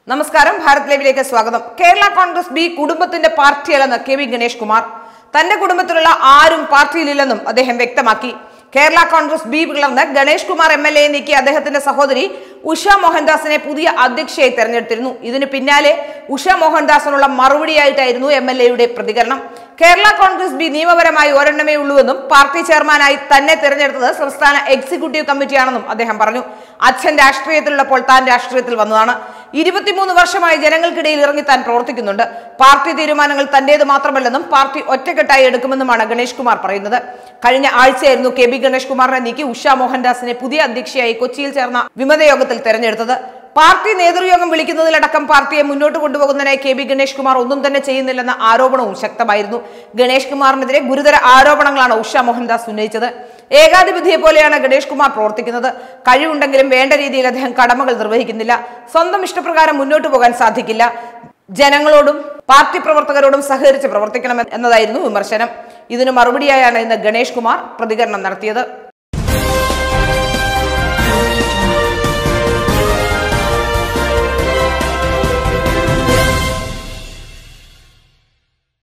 നമസ്കാരം, ഭാരത് ലൈവിലേക്ക് സ്വാഗതം. കേരള കോൺഗ്രസ് ബി കുടുംബത്തിന്റെ പാർട്ടിയല്ലെന്ന് കെ.വി. ഗണേഷ് കുമാർ. തന്റെ കുടുംബത്തിലുള്ള ആരും പാർട്ടിയിലില്ലെന്നും അദ്ദേഹം വ്യക്തമാക്കി. കേരള കോൺഗ്രസ് ബി പിളർന്ന് ഗണേഷ് കുമാർ MLA നീക്കി അദ്ദേഹത്തിന്റെ സഹോദരി ഉഷ മോഹൻദാസിനെ പുതിയ അധ്യക്ഷയായി തെരഞ്ഞെടുത്തിരുന്നു. ഇതിന് പിന്നാലെ ഉഷ മോഹൻദാസിനുള്ള മറുപടിയായിട്ടായിരുന്നു MLAയുടെ പ്രതികരണം. കേരള കോൺഗ്രസ് ബി നിയമപരമായി ഒരെണ്ണമേ ഉള്ളൂവെന്നും പാർട്ടി ചെയർമാനായി തന്നെ തിരഞ്ഞെടുത്തത് സംസ്ഥാന എക്സിക്യൂട്ടീവ് കമ്മിറ്റിയാണെന്നും അദ്ദേഹം പറഞ്ഞു. അച്ഛൻ രാഷ്ട്രീയത്തിലുള്ളപ്പോൾ താൻ രാഷ്ട്രീയത്തിൽ വന്നതാണ്. 23 വർഷമായി ജനങ്ങൾക്കിടയിൽ ഇറങ്ങി താൻ പ്രവർത്തിക്കുന്നുണ്ട്. പാർട്ടി തീരുമാനങ്ങൾ തന്റേത് മാത്രമല്ലെന്നും പാർട്ടി ഒറ്റക്കെട്ടായി എടുക്കുമെന്നുമാണ് ഗണേഷ് കുമാർ പറയുന്നത്. കഴിഞ്ഞ ആഴ്ചയായിരുന്നു കെ.ബി. ഗണേഷ് കുമാറിനെ നീക്കി ഉഷ മോഹൻദാസിനെ പുതിയ അധ്യക്ഷയായി കൊച്ചിയിൽ ചേർന്ന വിമത യോഗത്തിൽ തെരഞ്ഞെടുത്തത്. പാർട്ടി നേതൃയോഗം വിളിക്കുന്നതിലടക്കം പാർട്ടിയെ മുന്നോട്ട് കൊണ്ടുപോകുന്നതിനായി കെ.ബി. ഗണേഷ് കുമാർ ഒന്നും തന്നെ ചെയ്യുന്നില്ലെന്ന ആരോപണവും ശക്തമായിരുന്നു. ഗണേഷ് കുമാറിനെതിരെ ഗുരുതര ആരോപണങ്ങളാണ് ഉഷ മോഹൻദാസ് ഉന്നയിച്ചത്. ഏകാധിപതിയെ പോലെയാണ് ഗണേഷ് കുമാർ പ്രവർത്തിക്കുന്നത്. കഴിവുണ്ടെങ്കിലും വേണ്ട രീതിയിൽ അദ്ദേഹം കടമകൾ നിർവഹിക്കുന്നില്ല. സ്വന്തം ഇഷ്ടപ്രകാരം മുന്നോട്ട് പോകാൻ സാധിക്കില്ല. ജനങ്ങളോടും പാർട്ടി പ്രവർത്തകരോടും സഹകരിച്ച് പ്രവർത്തിക്കണം എന്നതായിരുന്നു വിമർശനം. ഇതിന് മറുപടിയായാണ് ഇന്ന് ഗണേഷ് കുമാർ പ്രതികരണം നടത്തിയത്.